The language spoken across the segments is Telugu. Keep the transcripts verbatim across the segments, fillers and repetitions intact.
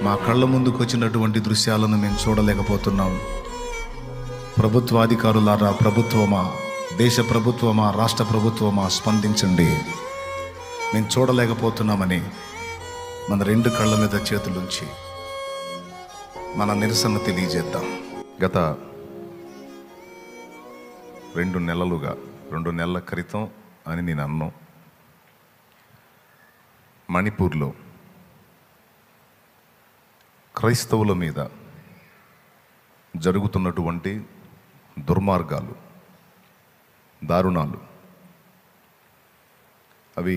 మా కళ్ళ ముందుకు వచ్చినటువంటి దృశ్యాలను మేము చూడలేకపోతున్నాం. ప్రభుత్వాధికారులారా, ప్రభుత్వమా, దేశ ప్రభుత్వమా, రాష్ట్ర ప్రభుత్వమా, స్పందించండి. మేము చూడలేకపోతున్నామని మన రెండు కళ్ళ మీద చేతులుంచి మన నిరసన తెలియజేద్దాం. గత రెండు నెలలుగా రెండు నెలల క్రితం అని నేను అన్నాను, మణిపూర్లో క్రైస్తవుల మీద జరుగుతున్నటువంటి దుర్మార్గాలు, దారుణాలు అవి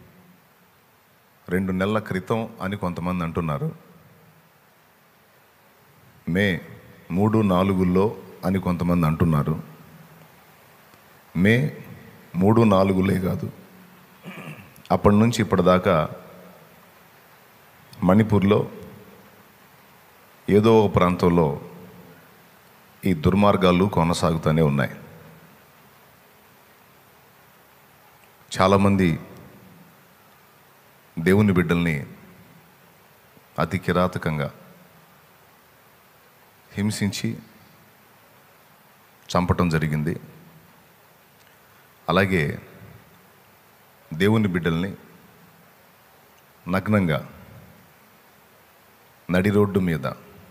రెండు నెలల క్రితం అని కొంతమంది అంటున్నారు. మే మూడు నాలుగులో అని కొంతమంది అంటున్నారు. మే మూడు నాలుగులే కాదు, అప్పటి నుంచి ఇప్పటిదాకా మణిపూర్లో ఏదో ఒక ప్రాంతంలో ఈ దుర్మార్గాలు కొనసాగుతూనే ఉన్నాయి. చాలామంది దేవుని బిడ్డల్ని అతి కిరాతకంగా హింసించి చంపటం జరిగింది. అలాగే దేవుని బిడ్డల్ని నగ్నంగా నడి రోడ్డు మీద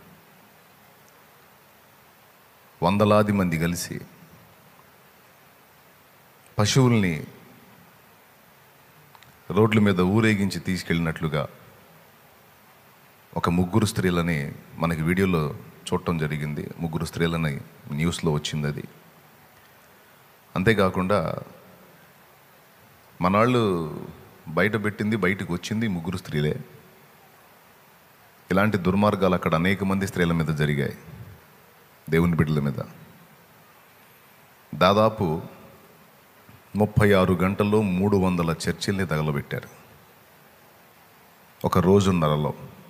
వందలాది మంది కలిసి పశువుల్ని రోడ్ల మీద ఊరేగించి తీసుకెళ్ళినట్లుగా ఒక ముగ్గురు స్త్రీలని మనకి వీడియోలో చూడటం జరిగింది. ముగ్గురు స్త్రీలని న్యూస్లో వచ్చింది అది. అంతేకాకుండా మనాళ్ళు బయట పెట్టింది బయటకు వచ్చింది ముగ్గురు స్త్రీలే. ఇలాంటి దుర్మార్గాలు అక్కడ అనేక మంది స్త్రీల మీద జరిగాయి, దేవుని బిడ్డల మీద. దాదాపు ముప్పై ఆరు గంటల్లో మూడు వందల చర్చిల్ని తగలబెట్టారు ఒక రోజున్నరలో.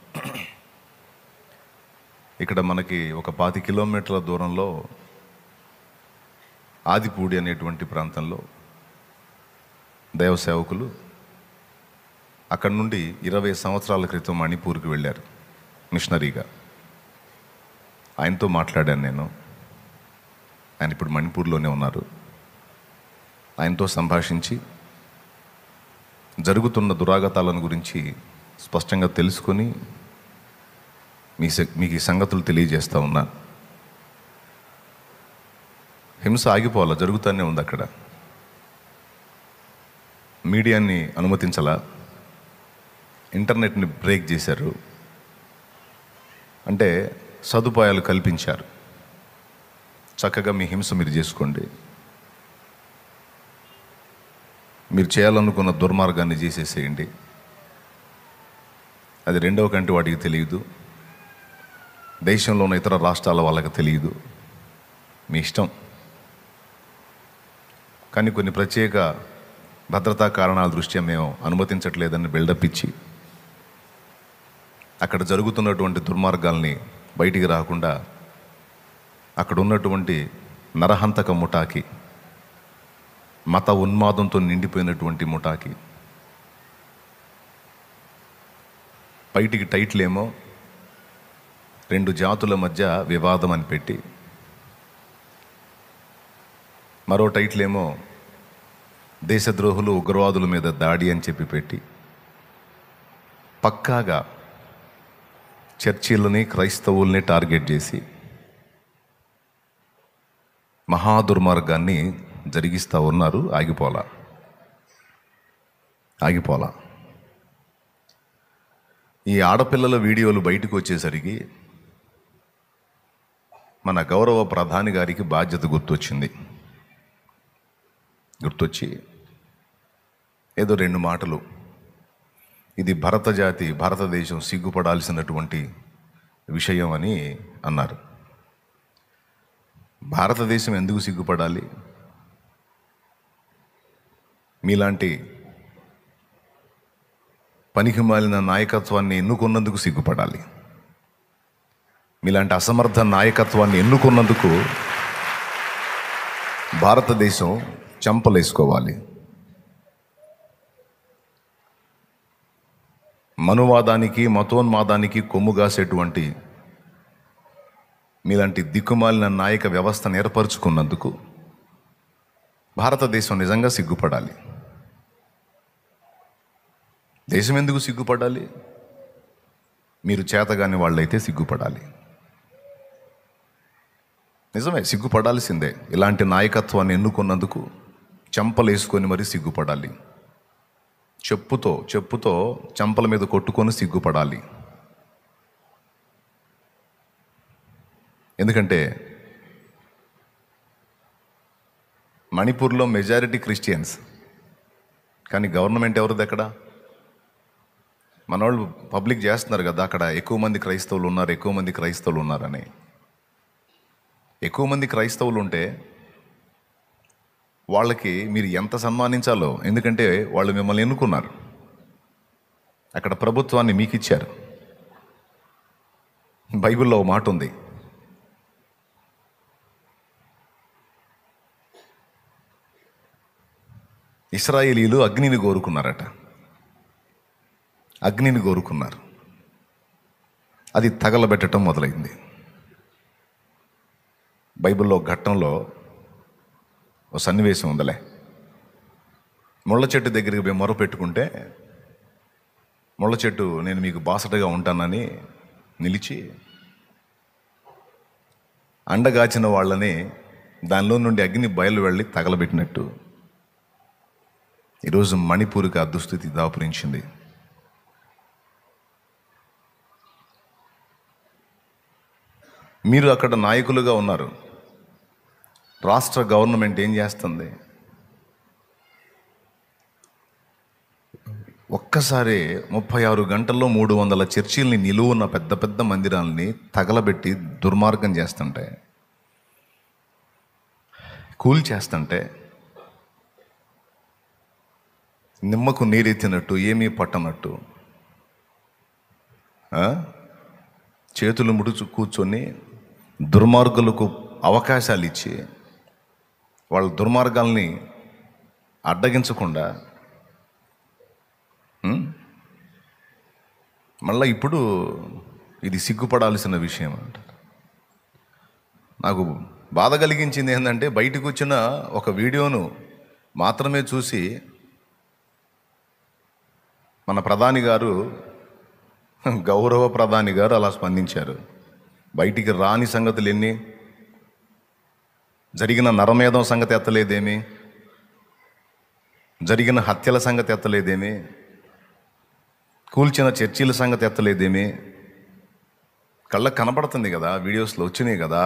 ఇక్కడ మనకి ఒక పాతి కిలోమీటర్ల దూరంలో ఆదిపూడి అనేటువంటి ప్రాంతంలో దైవ సేవకులు అక్కడి నుండి ఇరవై సంవత్సరాల క్రితం మణిపూర్కి వెళ్ళారు మిషనరీగా. ఆయనతో మాట్లాడాను నేను. ఆయన ఇప్పుడు మణిపూర్లోనే ఉన్నారు. ఆయనతో సంభాషించి జరుగుతున్న దురాగతాలను గురించి స్పష్టంగా తెలుసుకొని మీ మీకు ఈ సంగతులు తెలియజేస్తూ ఉన్నా. హింస ఆగిపోవాలా? జరుగుతూనే ఉంది. అక్కడ మీడియాని అనుమతించాలా? ఇంటర్నెట్ని బ్రేక్ చేశారు. అంటే సదుపాయాలు కల్పించారు. చక్కగా మీ హింస మీరు చేసుకోండి, మీరు చేయాలనుకున్న దుర్మార్గాన్ని చేసేసేయండి. అది రెండవ కంటి వాటికి తెలియదు, దేశంలో ఉన్న ఇతర రాష్ట్రాల వాళ్ళకి తెలియదు, మీ ఇష్టం. కానీ కొన్ని ప్రత్యేక భద్రతా కారణాల దృష్ట్యా మేము అనుమతించట్లేదని బిల్డప్ ఇచ్చి అక్కడ జరుగుతున్నటువంటి దుర్మార్గాల్ని బయటికి రాకుండా అక్కడ ఉన్నటువంటి నరహంతక ముఠాకి, మత ఉన్మాదంతో నిండిపోయినటువంటి ముఠాకి బయటికి టైటిల్ ఏమో రెండు జాతుల మధ్య వివాదం అని పెట్టి, మరో టైటిల్ ఏమో దేశద్రోహులు ఉగ్రవాదుల మీద దాడి అని చెప్పి పెట్టి పక్కాగా చర్చిలని, క్రైస్తవుల్ని టార్గెట్ చేసి మహాదుర్మార్గాన్ని జరిగిస్తూ ఉన్నారు. ఆగిపోలా ఆగిపోలా ఈ ఆడపిల్లల వీడియోలు బయటకు వచ్చేసరికి మన గౌరవ ప్రధాని గారికి బాధ్యత గుర్తొచ్చింది. గుర్తొచ్చి ఏదో రెండు మాటలు, ఇది భరత జాతి, భారతదేశం సిగ్గుపడాల్సినటువంటి విషయం అని అన్నారు. భారతదేశం ఎందుకు సిగ్గుపడాలి? మీలాంటి పనికి మాలిన నాయకత్వాన్ని ఎన్నుకున్నందుకు సిగ్గుపడాలి. మీలాంటి అసమర్థ నాయకత్వాన్ని ఎన్నుకున్నందుకు భారతదేశం చెంపలేసుకోవాలి. మనువాదానికి మతోన్మాదానికి కొమ్ముగాసేటువంటి మీలాంటి దిక్కుమాలిన నాయక వ్యవస్థను ఏర్పరచుకున్నందుకు భారతదేశం నిజంగా సిగ్గుపడాలి. దేశం ఎందుకు సిగ్గుపడాలి? మీరు చేతగాని వాళ్ళైతే సిగ్గుపడాలి. నిజమే, సిగ్గుపడాల్సిందే. ఇలాంటి నాయకత్వాన్ని ఎన్నుకున్నందుకు చెంపలేసుకొని మరీ సిగ్గుపడాలి. చెప్పుతో చెప్పుతో చెంపల మీద కొట్టుకొని సిగ్గుపడాలి. ఎందుకంటే మణిపూర్లో మెజారిటీ క్రిస్టియన్స్, కానీ గవర్నమెంట్ ఎవరిది అక్కడ? మనోళ్ళు పబ్లిక్ చేస్తున్నారు కదా, అక్కడ ఎక్కువ మంది క్రైస్తవులు ఉన్నారు, ఎక్కువ మంది క్రైస్తవులు ఉన్నారని. ఎక్కువ మంది క్రైస్తవులు ఉంటే వాళ్ళకి మీరు ఎంత సన్మానించాలో, ఎందుకంటే వాళ్ళు మిమ్మల్ని ఎన్నుకున్నారు, అక్కడ ప్రభుత్వాన్ని మీకు ఇచ్చారు. బైబిల్లో ఒక మాట ఉంది, ఇశ్రాయేలీలు అగ్నిని కోరుకున్నారట. అగ్నిని కోరుకున్నారు, అది తగలబెట్టడం మొదలైంది. బైబిల్లో ఘట్టంలో ఓ సన్నివేశం ఉందలే. ముళ్ళ చెట్టు దగ్గరికి పోయి మొర పెట్టుకుంటే ముళ్ళ చెట్టు నేను మీకు బాసటగా ఉంటానని నిలిచి అండగాచిన వాళ్ళని దానిలో నుండి అగ్ని బయలు వెళ్ళి తగలబెట్టినట్టు ఈరోజు మణిపూర్కి ఆ దుస్థితి దాపురించింది. మీరు అక్కడ నాయకులుగా ఉన్నారు. రాష్ట్ర గవర్నమెంట్ ఏం చేస్తుంది? ఒక్కసారి ముప్పై ఆరు గంటల్లో మూడు వందల చర్చిల్ని నిలువున్న పెద్ద పెద్ద మందిరాలని తగలబెట్టి దుర్మార్గం చేస్తుంటే, కూల్ చేస్తుంటే నిమ్మకు నీరెత్తినట్టు ఏమీ పట్టనట్టు చేతులు ముడుచు కూర్చొని దుర్మార్గులకు అవకాశాలు ఇచ్చి వాళ్ళ దుర్మార్గాల్ని అడ్డగించకుండా మళ్ళీ ఇప్పుడు ఇది సిగ్గుపడాల్సిన విషయం అంటారు. నాకు బాధ కలిగించింది ఏంటంటే, బయటకు వచ్చిన ఒక వీడియోను మాత్రమే చూసి మన ప్రధాని గారు, గౌరవ ప్రధాని గారు అలా స్పందించారు. బయటికి రాని సంగతులు ఎన్ని, జరిగిన నరమేధం సంగతి ఎత్తలేదేమి, జరిగిన హత్యల సంగతి ఎత్తలేదేమి, కూల్చిన చర్చీల సంగతి ఎత్తలేదేమి. కళ్ళకు కనపడుతుంది కదా, వీడియోస్లో వచ్చినాయి కదా.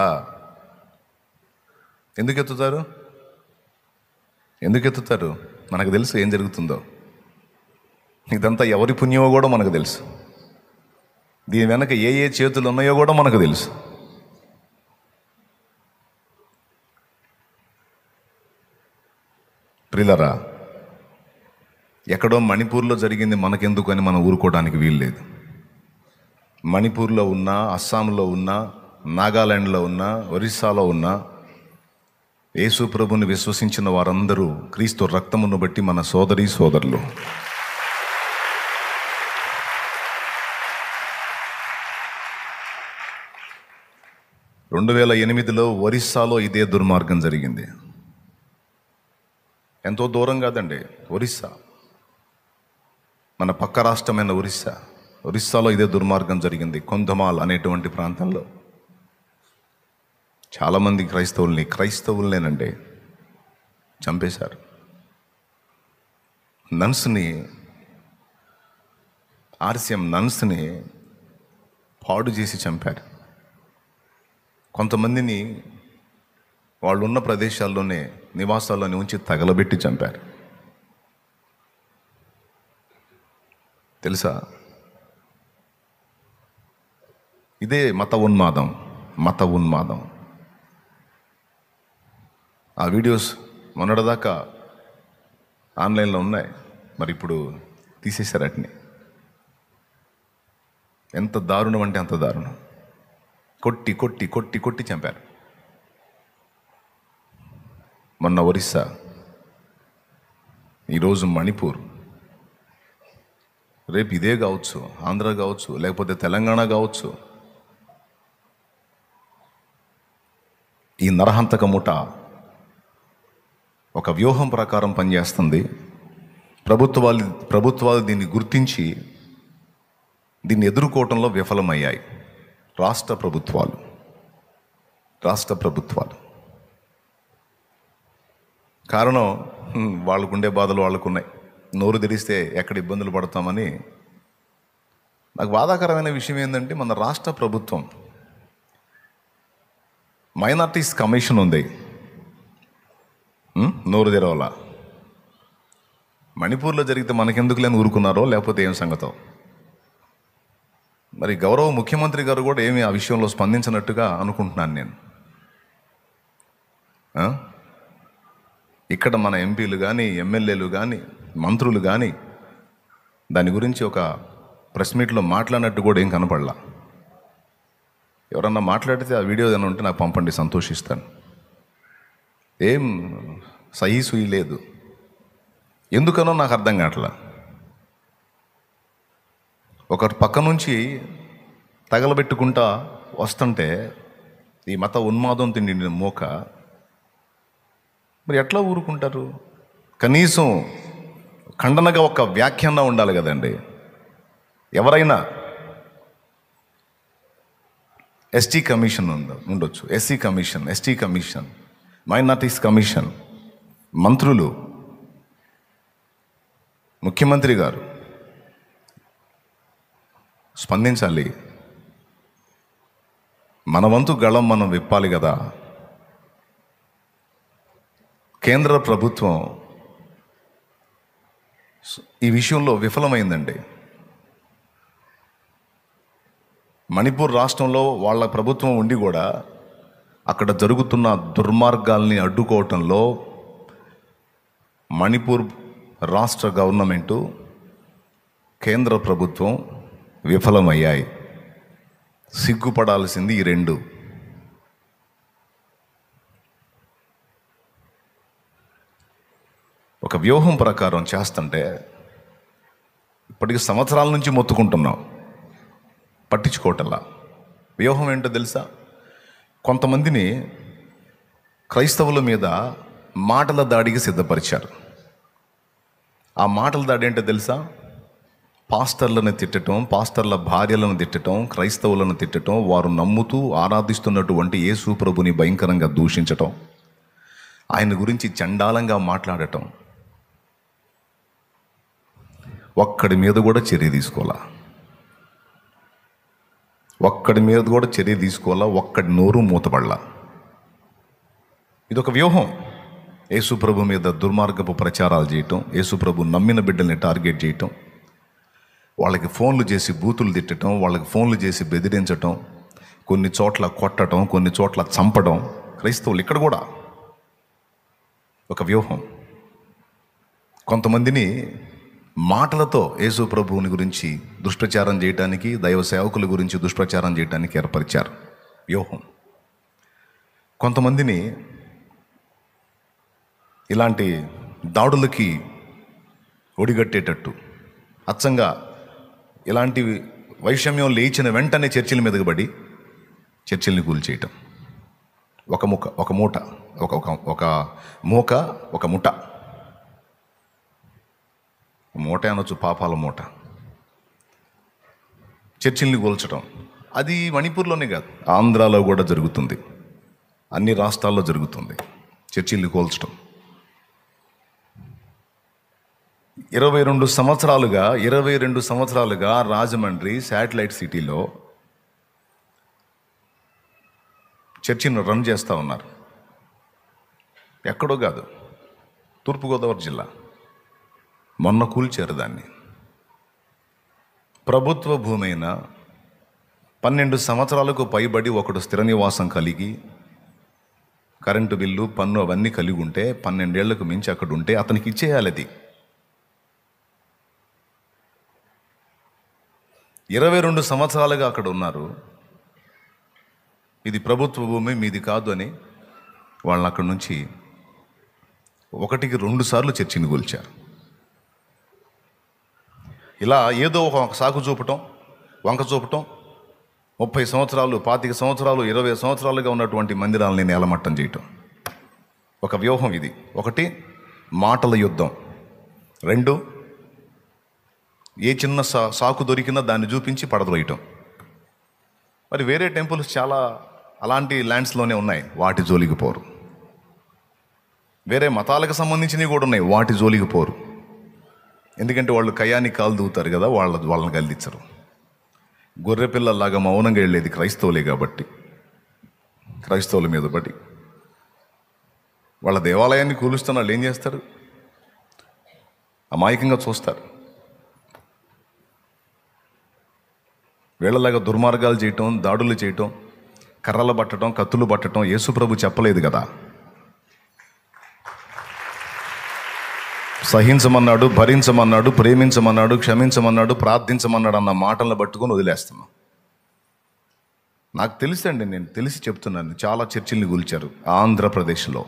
ఎందుకు ఎత్తుతారు? ఎందుకు ఎత్తుతారు? మనకు తెలుసు ఏం జరుగుతుందో. ఇదంతా ఎవరి పుణ్యమో కూడా మనకు తెలుసు. దీని వెనక ఏ ఏ చేతులు ఉన్నాయో కూడా మనకు తెలుసు. ప్రియులారా, ఎక్కడో మణిపూర్లో జరిగింది మనకెందుకు అని మనం ఊరుకోవడానికి వీలు లేదు. మణిపూర్లో ఉన్నా, అస్సాంలో ఉన్నా, నాగాలాండ్లో ఉన్నా, ఒరిస్సాలో ఉన్నా, యేసు ప్రభుని విశ్వసించిన వారందరూ క్రీస్తు రక్తమును బట్టి మన సోదరీ సోదరులు. రెండు వేల ఎనిమిదిలో ఒరిస్సాలో ఇదే దుర్మార్గం జరిగింది. ఎంతో దూరం కాదండి, ఒరిస్సా, మన పక్క రాష్ట్రమైన ఒరిస్సా. ఒరిస్సాలో ఇదే దుర్మార్గం జరిగింది. కొంధమాల్ అనేటువంటి ప్రాంతంలో చాలామంది క్రైస్తవుల్ని క్రైస్తవులనేనండి చంపేశారు. నన్స్ని, ఆర్సీఎం నన్స్ని పాడు చేసి చంపారు. కొంతమందిని వాళ్ళు ఉన్న ప్రదేశాల్లోనే, నివాసాల్లోనే ఉంచి తగలబెట్టి చంపారు. తెలుసా? ఇదే మత ఉన్మాదం. మత ఉన్మాదం. ఆ వీడియోస్ మొన్నటిదాకా ఆన్లైన్లో ఉన్నాయి, మరి ఇప్పుడు తీసేశారు వాటిని. ఎంత దారుణం అంటే అంత దారుణం. కొట్టి కొట్టి కొట్టి కొట్టి చంపారు. మొన్న ఒరిస్సా, ఈరోజు మణిపూర్. రేపు ఇదే కావచ్చు, ఆంధ్ర కావచ్చు, లేకపోతే తెలంగాణ కావచ్చు. ఈ నరహంతక ముఠ ఒక వ్యూహం ప్రకారం పనిచేస్తుంది. ప్రభుత్వాలు ప్రభుత్వాలు దీన్ని గుర్తించి దీన్ని ఎదుర్కోవటంలో విఫలమయ్యాయి. రాష్ట్ర ప్రభుత్వాలు రాష్ట్ర ప్రభుత్వాలు కారణం వాళ్ళకుండే బాధలు వాళ్ళకున్నాయి. నోరు తెరిస్తే ఎక్కడ ఇబ్బందులు పడతామని. నాకు బాధాకరమైన విషయం ఏంటంటే, మన రాష్ట్ర ప్రభుత్వం మైనార్టీస్ కమిషన్ ఉంది, నోరు తెరవాల. మణిపూర్లో జరిగితే మనకెందుకు లేని ఊరుకున్నారో, లేకపోతే ఏం సంగతో. మరి గౌరవ ముఖ్యమంత్రి గారు కూడా ఏమి ఆ విషయంలో స్పందించినట్టుగా అనుకుంటున్నాను నేను. ఇక్కడ మన ఎంపీలు కానీ, ఎమ్మెల్యేలు కానీ, మంత్రులు కానీ దాని గురించి ఒక ప్రెస్ మీట్లో మాట్లాడినట్టు కూడా ఏం కనపడలా. ఎవరన్నా మాట్లాడితే ఆ వీడియో ఏదైనా ఉంటే నాకు పంపండి, సంతోషిస్తాను. ఏం సహీ సుయి లేదు. ఎందుకనో నాకు అర్థం కావట్లా. ఒక పక్క నుంచి తగలబెట్టుకుంటా వస్తుంటే ఈ మత ఉన్మాదం తిండి మోక మరి ఎట్లా ఊరుకుంటారు? కనీసం ఖండనగా ఒక వ్యాఖ్యానం ఉండాలి కదండి. ఎవరైనా ఎస్టీ కమిషన్ ఉంద ఉండొచ్చు, SC commission, ST commission, minorities commission, మంత్రులు, ముఖ్యమంత్రి గారు స్పందించాలి. మన వంతు గళం మనం విప్పాలి కదా. కేంద్ర ప్రభుత్వం ఈ విషయంలో విఫలమైందండి. మణిపూర్ రాష్ట్రంలో వాళ్ళ ప్రభుత్వం ఉండి కూడా అక్కడ జరుగుతున్న దుర్మార్గాల్ని అడ్డుకోవటంలో మణిపూర్ రాష్ట్ర గవర్నమెంటు, కేంద్ర ప్రభుత్వం విఫలమయ్యాయి. సిగ్గుపడాల్సింది ఈ రెండు. ఒక వ్యూహం ప్రకారం చేస్తుంటే ఇప్పటికి సంవత్సరాల నుంచి మొత్తుకుంటున్నాం, పట్టించుకోవటంలా. వ్యూహం ఏంటో తెలుసా? కొంతమందిని క్రైస్తవుల మీద మాటల దాడికి సిద్ధపరిచారు. ఆ మాటల దాడి ఏంటో తెలుసా? పాస్టర్లను తిట్టడం, పాస్టర్ల భార్యలను తిట్టడం, క్రైస్తవులను తిట్టడం, వారు నమ్ముతూ ఆరాధిస్తున్నటువంటి యేసు ప్రభుని భయంకరంగా దూషించటం, ఆయన గురించి చండాలంగా మాట్లాడటం. ఒక్కడి మీద కూడా చర్య తీసుకోవాలా, ఒక్కడి మీద కూడా చర్య తీసుకోవాలా, ఒక్కడి నోరు మూతపడలా. ఇదొక వ్యూహం. యేసుప్రభు మీద దుర్మార్గపు ప్రచారాలు చేయటం, యేసుప్రభు నమ్మిన బిడ్డల్ని టార్గెట్ చేయటం, వాళ్ళకి ఫోన్లు చేసి బూతులు తిట్టడం, వాళ్ళకి ఫోన్లు చేసి బెదిరించటం, కొన్ని చోట్ల కొట్టడం, కొన్ని చోట్ల చంపడం. క్రైస్తవులు ఇక్కడ కూడా ఒక వ్యూహం. కొంతమందిని మాటలతో యేసు ప్రభువుని గురించి దుష్ప్రచారం చేయడానికి, దైవ సేవకుల గురించి దుష్ప్రచారం చేయడానికి ఏర్పరిచారు వ్యూహం. కొంతమందిని ఇలాంటి దాడులకి ఒడిగట్టేటట్టు, అచ్చంగా ఇలాంటి వైషమ్యం లేచిన వెంటనే చర్చిల మీదకి పడి చర్చిల్ని కూల్చేయటం. ఒక ముఖ ఒక మూట ఒక ఒక ఒక మూక ఒక ముఠ, మూట అనొచ్చు, పాపాల మూట. చర్చిల్ని కూల్చడం అది మణిపూర్లోనే కాదు, ఆంధ్రాలో కూడా జరుగుతుంది, అన్ని రాష్ట్రాల్లో జరుగుతుంది చర్చిల్ని కూల్చడం. ఇరవై రెండు సంవత్సరాలుగా ఇరవై రెండు సంవత్సరాలుగా రాజమండ్రి శాటిలైట్ సిటీలో చర్చిని రన్ చేస్తూ ఉన్నారు. ఎక్కడో కాదు, తూర్పుగోదావరి జిల్లా. మొన్న కూల్చారు దాన్ని. ప్రభుత్వ భూమి అయినా పన్నెండు సంవత్సరాలకు పైబడి ఒకడు స్థిర నివాసం కలిగి కరెంటు బిల్లు, పన్ను అవన్నీ కలిగి ఉంటే, పన్నెండేళ్లకు మించి అక్కడ ఉంటే అతనికి ఇచ్చేయాలి. అది ఇరవై రెండు సంవత్సరాలుగా అక్కడ ఉన్నారు. ఇది ప్రభుత్వ భూమి, మీది కాదు అని వాళ్ళని అక్కడి నుంచి ఒకటికి రెండు సార్లు చర్చిని కూల్చారు. ఇలా ఏదో ఒక సాకు చూపటం, వంక చూపటం, ముప్పై సంవత్సరాలు పాతిక సంవత్సరాలు ఇరవై సంవత్సరాలుగా ఉన్నటువంటి మందిరాలని నేలమట్టం చేయటం ఒక వ్యూహం ఇది. ఒకటి మాటల యుద్ధం, రెండు ఏ చిన్న సా సాకు దొరికినా దాన్ని చూపించి పడద్రోయటం. మరి వేరే టెంపుల్స్ చాలా అలాంటి ల్యాండ్స్లోనే ఉన్నాయి, వాటి జోలికి పోరు. వేరే మతాలకు సంబంధించినవి కూడా ఉన్నాయి, వాటి జోలికి పోరు. ఎందుకంటే వాళ్ళు కయాన్ని కాలు దూతారు కదా, వాళ్ళ వాళ్ళని గల్లించరు. గొర్రెపిల్లలాగా మౌనంగా వెళ్ళేది క్రైస్తవులే కాబట్టి క్రైస్తవుల మీద పడి వాళ్ళ దేవాలయాన్ని కూలుస్తున్న వాళ్ళు ఏం చేస్తారు? అమాయకంగా చూస్తారు. వీళ్ళలాగా దుర్మార్గాలు చేయటం, దాడులు చేయటం, కర్రలు పట్టడం, కత్తులు పట్టడం యేసుప్రభు చెప్పలేదు కదా. సహించమన్నాడు, భరించమన్నాడు, ప్రేమించమన్నాడు, క్షమించమన్నాడు, ప్రార్థించమన్నాడు అన్న మాటలను పట్టుకొని వదిలేస్తున్నాం. నాకు తెలుసండి, నేను తెలిసి చెప్తున్నాను. చాలా చర్చిల్ని కూల్చారు ఆంధ్రప్రదేశ్లో.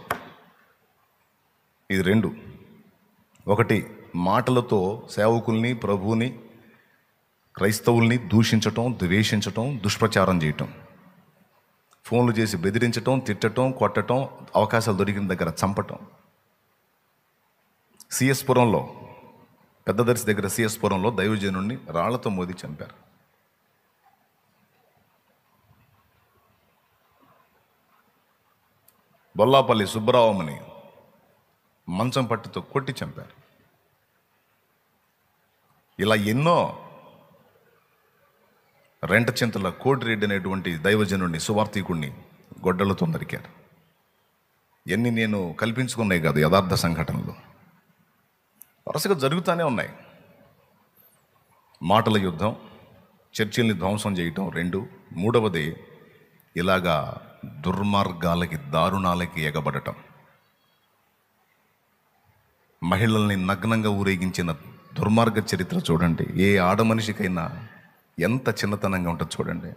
ఇది రెండు. ఒకటి మాటలతో సేవకుల్ని, ప్రభువుని, క్రైస్తవుల్ని దూషించటం, ద్వేషించటం, దుష్ప్రచారం చేయటం, ఫోన్లు చేసి బెదిరించటం, తిట్టటం, కొట్టటం, అవకాశాలు దొరికిన దగ్గర చంపటం. సిఎస్ పురంలో, పెద్ద దర్శి దగ్గర సిఎస్ పురంలో దైవజనుడిని రాళ్లతో మోది చంపారు. బొల్లాపల్లి సుబ్బరావమని మంచం పట్టుతో కొట్టి చంపారు. ఇలా ఎన్నో. రెంటచింతల కోటిరెడ్డి అనేటువంటి దైవజనుడిని, సువార్థికుడిని గొడ్డలతో నరికారు. ఎన్ని నేను కల్పించుకున్నాయి కాదు, యథార్థ సంఘటనలు వరుసగా జరుగుతూనే ఉన్నాయి. మాటల యుద్ధం, చర్చిల్ని ధ్వంసం చేయటం రెండు. మూడవది ఇలాగా దుర్మార్గాలకి, దారుణాలకి ఎగబడటం. మహిళల్ని నగ్నంగా ఊరేగించిన దుర్మార్గ చరిత్ర చూడండి. ఏ ఆడ మనిషికైనా ఎంత చిన్నతనంగా ఉంటుంది చూడండి.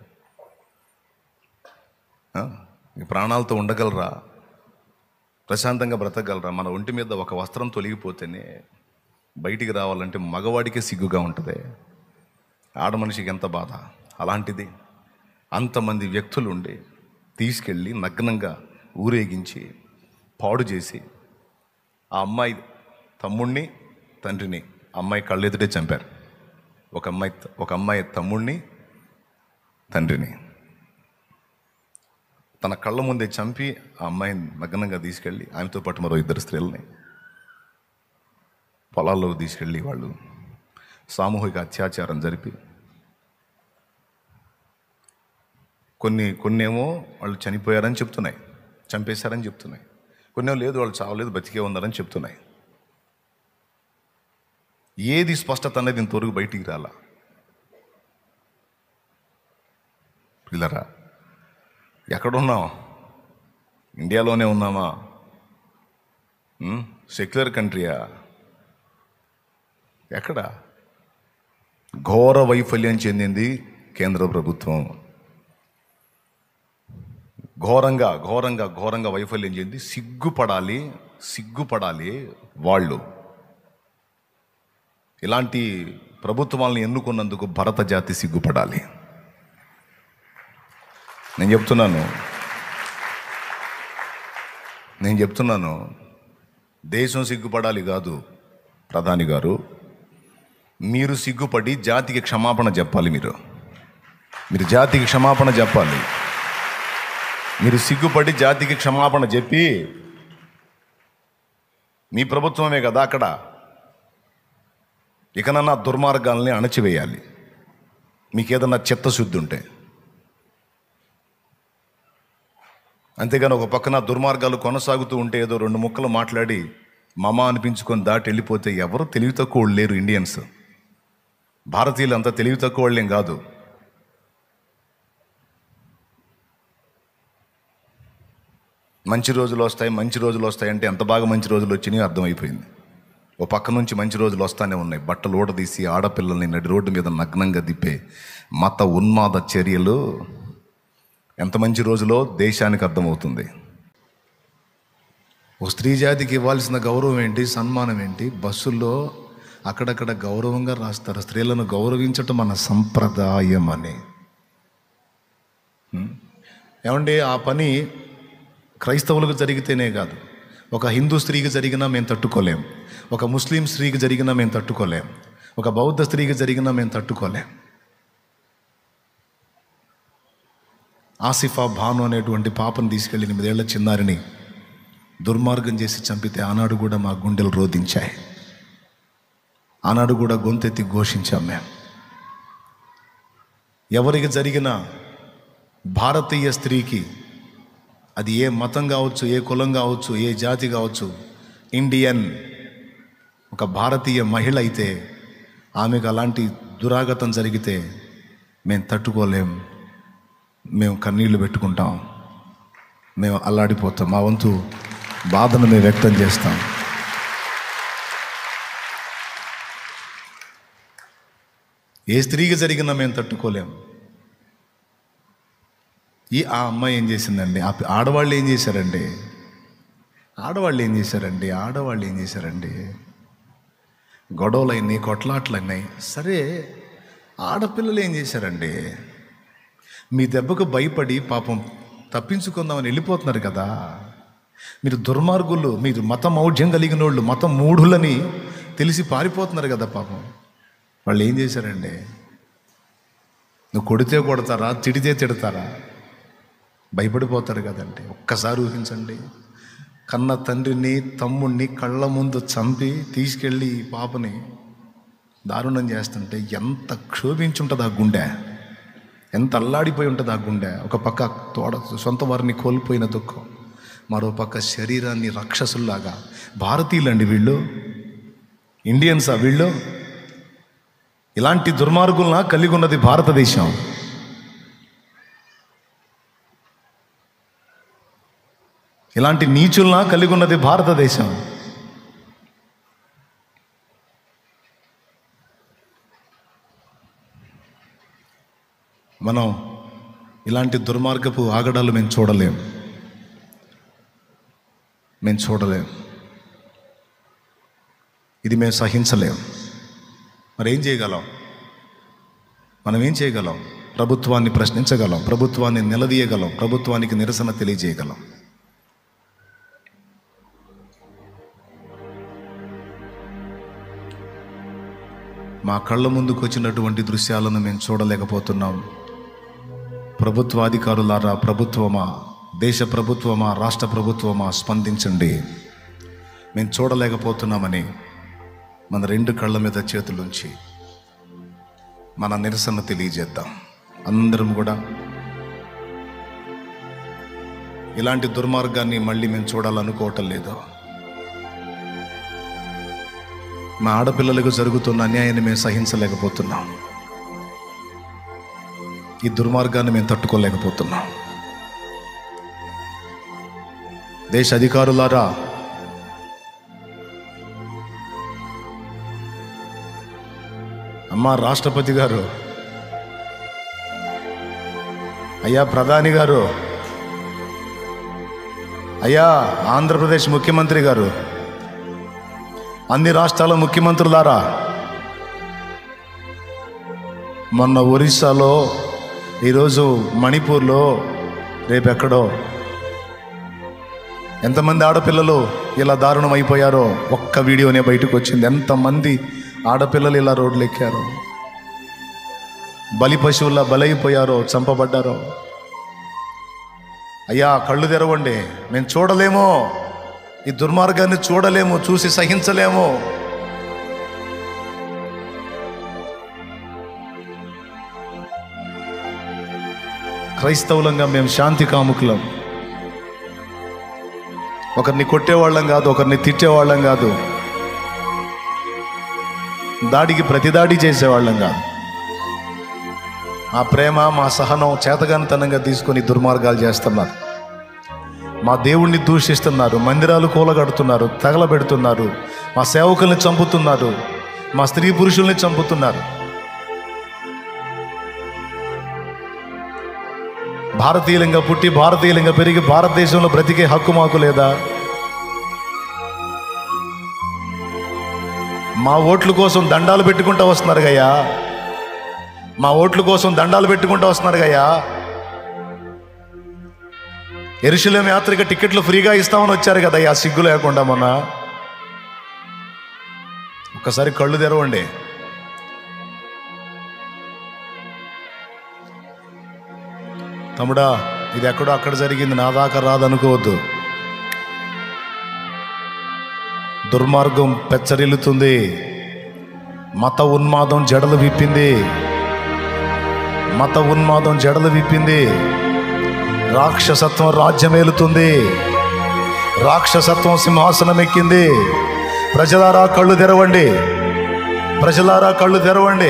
ప్రాణాలతో ఉండగలరా? ప్రశాంతంగా బ్రతకగలరా? మన ఒంటి మీద ఒక వస్త్రం తొలగిపోతేనే బయటికి రావాలంటే మగవాడికే సిగ్గుగా ఉంటుంది. ఆడ మనిషికి ఎంత బాధ. అలాంటిది అంతమంది వ్యక్తులు ఉండి తీసుకెళ్ళి నగ్నంగా ఊరేగించి పాడు చేసి ఆ అమ్మాయి తమ్ముడిని, తండ్రిని అమ్మాయి కళ్ళెదుటే చంపారు. ఒక అమ్మాయి ఒక అమ్మాయి తమ్ముడిని, తండ్రిని తన కళ్ళ ముందే చంపి ఆ అమ్మాయిని నగ్నంగా తీసుకెళ్ళి ఆమెతో పాటు మరో ఇద్దరు స్త్రీలని పొలాల్లో తీసుకెళ్ళి వాళ్ళు సామూహిక అత్యాచారం జరిపి, కొన్ని కొన్నేమో వాళ్ళు చనిపోయారని చెప్తున్నాయి, చంపేశారని చెప్తున్నాయి. కొన్నేమో లేదు, వాళ్ళు చావలేదు, బతికే ఉన్నారని చెప్తున్నాయి. ఏది స్పష్టత అనేది ఇంతవరకు బయటికి రాలా. పిల్లరా, ఎక్కడున్నాం? ఇండియాలోనే ఉన్నామా? సెక్యులర్ కంట్రీయా? ఎక్కడ? ఘోర వైఫల్యం చెందింది కేంద్ర ప్రభుత్వం. ఘోరంగా ఘోరంగా ఘోరంగా వైఫల్యం చెంది సిగ్గుపడాలి, సిగ్గుపడాలి వాళ్ళు. ఇలాంటి ప్రభుత్వాలను ఎన్నుకున్నందుకు భరత జాతి సిగ్గుపడాలి. నేను చెప్తున్నాను నేను చెప్తున్నాను దేశం సిగ్గుపడాలి కాదు. ప్రధాని గారు, మీరు సిగ్గుపడి జాతికి క్షమాపణ చెప్పాలి. మీరు మీరు జాతికి క్షమాపణ చెప్పాలి. మీరు సిగ్గుపడి జాతికి క్షమాపణ చెప్పి, మీ ప్రభుత్వమే కదా అక్కడ, ఇకనన్నా దుర్మార్గాల్ని అణచివేయాలి. మీకు ఏదన్నా చిత్తశుద్ధి ఉంటే. అంతేగాని ఒక పక్కన దుర్మార్గాలు కొనసాగుతూ ఉంటే ఏదో రెండు ముక్కలు మాట్లాడి మమ అనిపించుకొని దాటి వెళ్ళిపోతే ఎవరు తెలివి తక్కువ వాళ్ళు లేరు. ఇండియన్స్, భారతీయులు అంతా తెలివి తక్కువ వాళ్ళేం కాదు. మంచి రోజులు వస్తాయి, మంచి రోజులు వస్తాయి అంటే ఎంత బాగా మంచి రోజులు వచ్చినాయో అర్థమైపోయింది. ఓ పక్క నుంచి మంచి రోజులు వస్తానే ఉన్నాయి. బట్టలు ఊడదీసి ఆడపిల్లల్ని నడి రోడ్డు మీద నగ్నంగా దిప్పే మత ఉన్మాద చర్యలు ఎంత మంచి రోజులో దేశానికి అర్థమవుతుంది. ఓ స్త్రీ జాతికి ఇవ్వాల్సిన గౌరవం ఏంటి, సన్మానం ఏంటి? బస్సుల్లో అక్కడక్కడ గౌరవంగా రాస్తారు, స్త్రీలను గౌరవించటం మన సంప్రదాయం అని. ఏమండి, ఆ పని క్రైస్తవులకు జరిగితేనే కాదు, ఒక హిందూ స్త్రీకి జరిగినా మేము తట్టుకోలేం, ఒక ముస్లిం స్త్రీకి జరిగినా మేము తట్టుకోలేం, ఒక బౌద్ధ స్త్రీకి జరిగినా మేము తట్టుకోలేం. ఆసిఫా భాను అనేటువంటి పాపను తీసుకెళ్ళి ఎనిమిదేళ్ల చిన్నారిని దుర్మార్గం చేసి చంపితే ఆనాడు కూడా మా గుండెలు రోధించాయి, ఆనాడు కూడా గొంతెత్తి ఘోషించాం మేము. ఎవరికి జరిగిన భారతీయ స్త్రీకి, అది ఏ మతం కావచ్చు, ఏ కులం కావచ్చు, ఏ జాతి కావచ్చు, ఇండియన్ ఒక భారతీయ మహిళ అయితే ఆమెకు అలాంటి దురాగతం జరిగితే మేము తట్టుకోలేం, మేము కన్నీళ్లు పెట్టుకుంటాం, మేము అల్లాడిపోతాం, మా వంతు బాధను మేము వ్యక్తం చేస్తాం. ఏ స్త్రీకి జరిగినా మేము తట్టుకోలేం. ఈ ఆ అమ్మాయి ఏం చేసిందండి, ఆ ఆడవాళ్ళు ఏం చేశారండి ఆడవాళ్ళు ఏం చేశారండి ఆడవాళ్ళు ఏం చేశారండి గొడవలు అయినాయి, కొట్లాట్లు అయినాయి. సరే, ఆడపిల్లలు ఏం చేశారండి? మీ దెబ్బకు భయపడి పాపం తప్పించుకుందామని వెళ్ళిపోతున్నారు కదా. మీరు దుర్మార్గులు, మీరు మత మౌఢ్యం కలిగిన వాళ్ళు, మత మూఢులని తెలిసి పారిపోతున్నారు కదా పాపం. వాళ్ళు ఏం చేశారండి? నువ్వు కొడితే కొడతారా, తిడితే తిడతారా? భయపడిపోతారు కదండి. ఒక్కసారి ఊహించండి, కన్న తండ్రిని తమ్ముడిని కళ్ళ ముందు చంపి తీసుకెళ్ళి ఈ పాపని దారుణం చేస్తుంటే ఎంత క్షోభించుంటుంది ఆ గుండె, ఎంత అల్లాడిపోయి ఉంటుంది ఆ గుండె. ఒక పక్క తోడ సొంత వారిని కోల్పోయిన దుఃఖం, మరో పక్క శరీరాన్ని రాక్షసుల్లాగా. భారతీయులండి వీళ్ళు, ఇండియన్సా వీళ్ళు? ఇలాంటి దుర్మార్గులన కలిగి ఉన్నది భారతదేశం. ఇలాంటి నీచులన కలిగి ఉన్నది భారతదేశం. మనం ఇలాంటి దుర్మార్గపు ఆగడాలు మేము చూడలేం, మేము చూడలేం, ఇది మేము సహించలేం. మరి ఏం చేయగలం? మనం ఏం చేయగలం? ప్రభుత్వాన్ని ప్రశ్నించగలం, ప్రభుత్వాన్ని నిలదీయగలం, ప్రభుత్వానికి నిరసన తెలియజేయగలం. మా కళ్ళ ముందుకు వచ్చినటువంటి దృశ్యాలను మేము చూడలేకపోతున్నాం. ప్రభుత్వాధికారులారా, ప్రభుత్వమా, దేశ ప్రభుత్వమా, రాష్ట్ర ప్రభుత్వమా, స్పందించండి. మేము చూడలేకపోతున్నామని మన రెండు కళ్ళ మీద చేతులుంచి మన నిరసన తెలియజేద్దాం. అందరం కూడా ఇలాంటి దుర్మార్గాన్ని మళ్ళీ మేము చూడాలనుకోవటం లేదు. మా ఆడపిల్లలకు జరుగుతున్న అన్యాయాన్ని మేము సహించలేకపోతున్నాం. ఈ దుర్మార్గాన్ని మేము తట్టుకోలేకపోతున్నాం. దేశ అధికారులారా, అమ్మా రాష్ట్రపతి గారు, అయ్యా ప్రధాని గారు, అయ్యా ఆంధ్రప్రదేశ్ ముఖ్యమంత్రి గారు, అన్ని రాష్ట్రాల ముఖ్యమంత్రులారా, మొన్న ఒరిస్సాలో, ఈరోజు మణిపూర్లో, రేపెక్కడో ఎంతమంది ఆడపిల్లలు ఇలా దారుణం అయిపోయారో ఒక్క వీడియోనే బయటకు వచ్చింది. ఎంతమంది ఆడపిల్లలు ఇలా రోడ్లు ఎక్కారో, బలి పశువుల్లా బలైపోయారో, చంపబడ్డారో. అయ్యా కళ్ళు తెరవండి, మేము చూడలేమో, ఈ దుర్మార్గాన్ని చూడలేము, చూసి సహించలేము. క్రైస్తవులంగా మేము శాంతి కాముకులం. ఒకరిని కొట్టేవాళ్ళం కాదు, ఒకరిని తిట్టేవాళ్ళం కాదు, దాడికి ప్రతిదాడి చేసేవాళ్ళం కాదు. మా ప్రేమ, మా సహనం చేతగానితనంగా తీసుకొని దుర్మార్గాలు చేస్తున్నారు. మా దేవుణ్ణి దూషిస్తున్నారు, మందిరాలు కూలగడుతున్నారు, తగలబెడుతున్నారు, మా సేవకుల్ని చంపుతున్నారు, మా స్త్రీ పురుషుల్ని చంపుతున్నారు. భారతీయులంగా పుట్టి, భారతీయులంగా పెరిగి, భారతదేశంలో బ్రతికే హక్కు మాకు లేదా? మా ఓట్ల కోసం దండాలు పెట్టుకుంటూ వస్తున్నారు గయ్యా, మా ఓట్ల కోసం దండాలు పెట్టుకుంటూ వస్తున్నారు గయ్యా. యెరూషలేము యాత్రకి టికెట్లు ఫ్రీగా ఇస్తామని వచ్చారు కదయ్యా, సిగ్గు లేకుండా మొన్న. ఒక్కసారి కళ్ళు తెరవండి. తమ్ముడా, ఇది ఎక్కడో అక్కడ జరిగింది, నా దాకా రాదనుకోవద్దు. దుర్మార్గం పెచ్చరిల్లుతుంది, మత ఉన్మాదం జడలు విప్పింది, మత ఉన్మాదం జడలు విప్పింది. రాక్షసత్వం రాజ్యమేలుతుంది, రాక్షసత్వం సింహాసనం ఎక్కింది. ప్రజలారా కళ్ళు తెరవండి, ప్రజలారా కళ్ళు తెరవండి.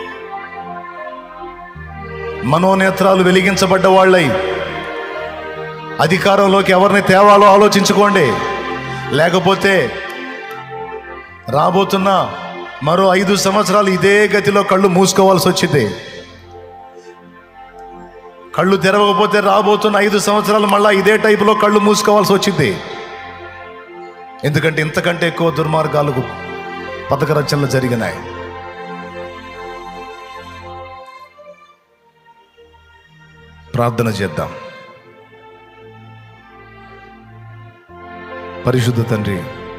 మనోనేత్రాలు వెలిగించబడ్డ వాళ్ళై అధికారంలోకి ఎవరిని తేవాలో ఆలోచించుకోండి. లేకపోతే రాబోతున్న మరో ఐదు సంవత్సరాలు ఇదే గతిలో కళ్ళు మూసుకోవాల్సి వచ్చింది. కళ్ళు తెరవకపోతే రాబోతున్న ఐదు సంవత్సరాలు మళ్ళా ఇదే టైపులో కళ్ళు మూసుకోవాల్సి వచ్చింది. ఎందుకంటే ఇంతకంటే ఎక్కువ దుర్మార్గాలకు పథక రచనలు జరిగినాయి. ప్రార్థన చేద్దాం. పరిశుద్ధ తండ్రి,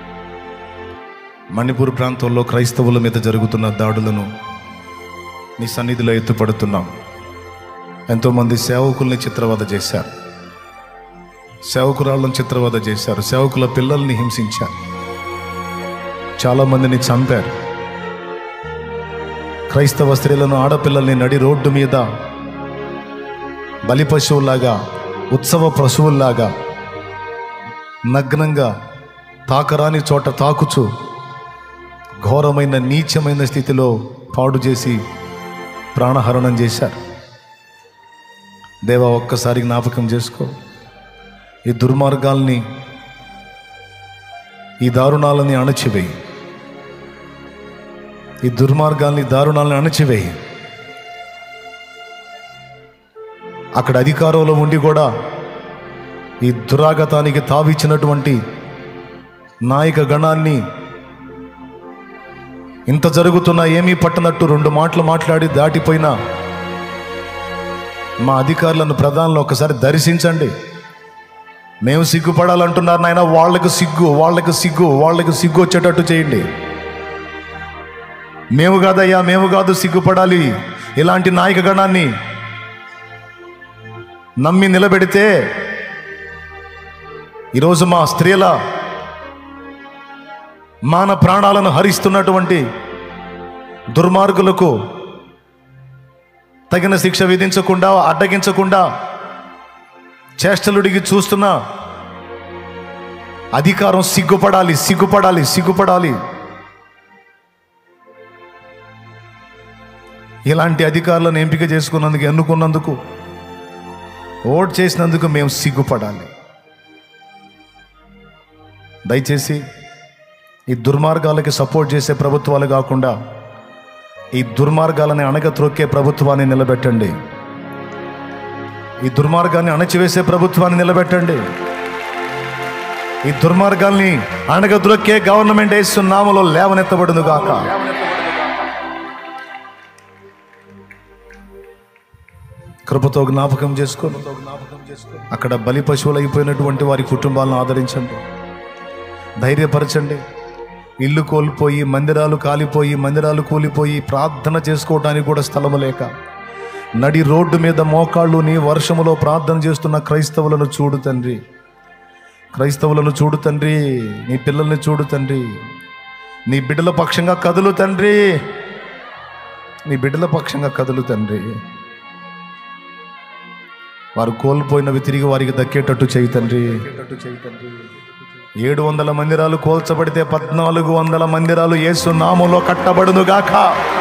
మణిపూర్ ప్రాంతంలో క్రైస్తవుల మీద జరుగుతున్న దాడులను నీ సన్నిధిలో ఎత్తుపడుతున్నాం. ఎంతోమంది సేవకుల్ని చిత్రవద చేశారు, సేవకురాళ్ళని చిత్రవద చేశారు, సేవకుల పిల్లల్ని హింసించారు, చాలామందిని చంపారు. క్రైస్తవ స్త్రీలను, ఆడపిల్లల్ని నడి రోడ్డు మీద బలి పశువుల్లాగా, ఉత్సవ పశువుల్లాగా నగ్నంగా తాకరాని చోట తాకుచు ఘోరమైన నీచమైన స్థితిలో పాడు చేసి ప్రాణహరణం చేశారు. దేవా, ఒక్కసారి జ్ఞాపకం చేసుకో. ఈ దుర్మార్గాల్ని, ఈ దారుణాలని అణచివేయి, ఈ దుర్మార్గాల్ని, దారుణాలని అణచివేయి. అక్కడ అధికారంలో ఉండి కూడా ఈ దురాగతానికి తావిచ్చినటువంటి నాయక గణాన్ని ఇంత జరుగుతున్నా ఏమీ పట్టనట్టు రెండు మాటలు మాట్లాడి దాటిపోయినా మా అధికారులను, ప్రధానులు ఒకసారి దర్శించండి. మేము సిగ్గుపడాలంటున్నారు నాయన, వాళ్ళకు సిగ్గు, వాళ్ళకు సిగ్గు, వాళ్ళకు సిగ్గు వచ్చేటట్టు చేయండి. మేము కాదయ్యా, మేము కాదు సిగ్గుపడాలి. ఇలాంటి నాయక గణాన్ని నమ్మి నిలబెడితే ఈరోజు మా స్త్రీల మాన ప్రాణాలను హరిస్తున్నటువంటి దుర్మార్గులకు తగిన శిక్ష విధించకుండా, అడ్డగించకుండా చేష్టలుడికి చూస్తున్న అధికారం సిగ్గుపడాలి, సిగ్గుపడాలి, సిగ్గుపడాలి. ఇలాంటి అధికారులను ఎంపిక చేసుకున్నందుకు, ఎన్నుకున్నందుకు, ఓట్ చేసినందుకు మేము సిగ్గుపడాలి. దయచేసి ఈ దుర్మార్గాలకి సపోర్ట్ చేసే ప్రభుత్వాలు కాకుండా ఈ దుర్మార్గాలని అణగత్రొక్కే ప్రభుత్వాన్ని నిలబెట్టండి. ఈ దుర్మార్గాన్ని అణచివేసే ప్రభుత్వాన్ని నిలబెట్టండి. ఈ దుర్మార్గాల్ని అణగద్రొక్కే గవర్నమెంట్ యేసు నామములో లేవనెత్తబడును గాక. కృపతో జ్ఞాపకం చేసుకో. అక్కడ బలి పశువులు అయిపోయినటువంటి వారి కుటుంబాలను ఆదరించండి, ధైర్యపరచండి. ఇల్లు కోల్పోయి, మందిరాలు కాలిపోయి, మందిరాలు కూలిపోయి ప్రార్థన చేసుకోవడానికి కూడా స్థలము లేక నడి రోడ్డు మీద మోకాళ్ళు నీ వర్షములో ప్రార్థన చేస్తున్న క్రైస్తవులను చూడు తండ్రి, క్రైస్తవులను చూడు తండ్రి, నీ పిల్లల్ని చూడు తండ్రి. నీ బిడ్డల పక్షంగా కదులు తండ్రి, నీ బిడ్డల పక్షంగా కదులు తండ్రి. వారు కోల్పోయినవి తిరిగి వారికి దక్కేటట్టు చేయి తండ్రి. ఏడు వందల మందిరాలు కోల్చబడితే పద్నాలుగు వందల మందిరాలు యేసు నామములో కట్టబడును గాక.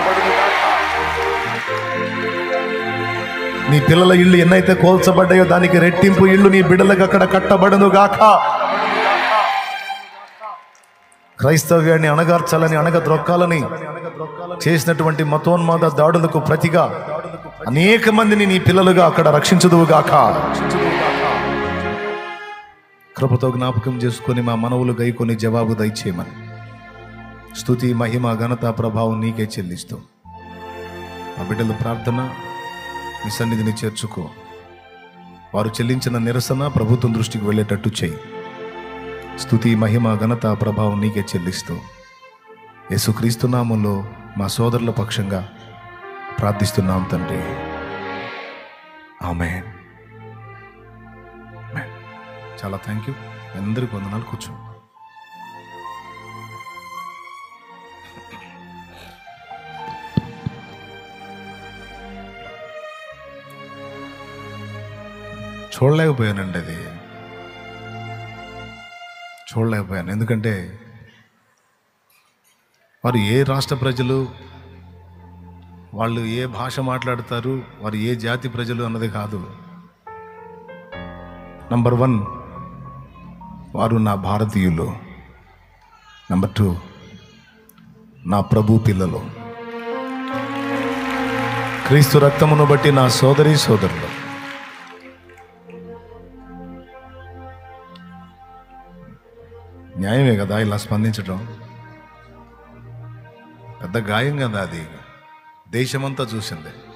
నీ పిల్లల ఇళ్ళు ఎన్నైతే కోల్చబడ్డాయో దానికి రెట్టింపు ఇళ్ళు నీ బిడ్డలకు అక్కడ కట్టబడును గాక. క్రైస్తవ్యాన్ని అణగార్చాలని, అణగద్రొక్కాలని చేసినటువంటి మతోన్మాద దాడులకు ప్రతిగా అనేక మందిని నీ పిల్లలుగా అక్కడ రక్షించుదువుగాక. కృపతో జ్ఞాపకం చేసుకొని మా మనవులు గైకొని జవాబు దయచేయమని స్తుతి, మహిమ, ఘనత, ప్రభావం నీకే చెల్లిస్తూ ఆ బిడ్డల ప్రార్థన నీ సన్నిధిని చేర్చుకో. వారు చెల్లించిన నిరసన ప్రభుత్వం దృష్టికి వెళ్ళేటట్టు చేయి. స్తుతి, మహిమ, ఘనత, ప్రభావం నీకే చెల్లిస్తూ యేసుక్రీస్తు నామములో మా సోదరుల పక్షంగా ప్రార్థిస్తున్నాం తండ్రి. ఆమేన్. చాలా థ్యాంక్ యూ. అందరికీ వందనాలు. కూర్చో. చూడలేకపోయానండి, అది చూడలేకపోయాను. ఎందుకంటే వారు ఏ రాష్ట్ర ప్రజలు, వాళ్ళు ఏ భాష మాట్లాడతారు, వారు ఏ జాతి ప్రజలు అన్నది కాదు. నంబర్ వన్, వారు నా భారతీయులు. నంబర్ టూ, నా ప్రభు పిల్లలు, క్రీస్తు రక్తమును బట్టి నా సోదరి సోదరులు. న్యాయమే కదా ఇలా స్పందించడం? పెద్ద గాయం కదా అది, దేశమంతా చూసింది.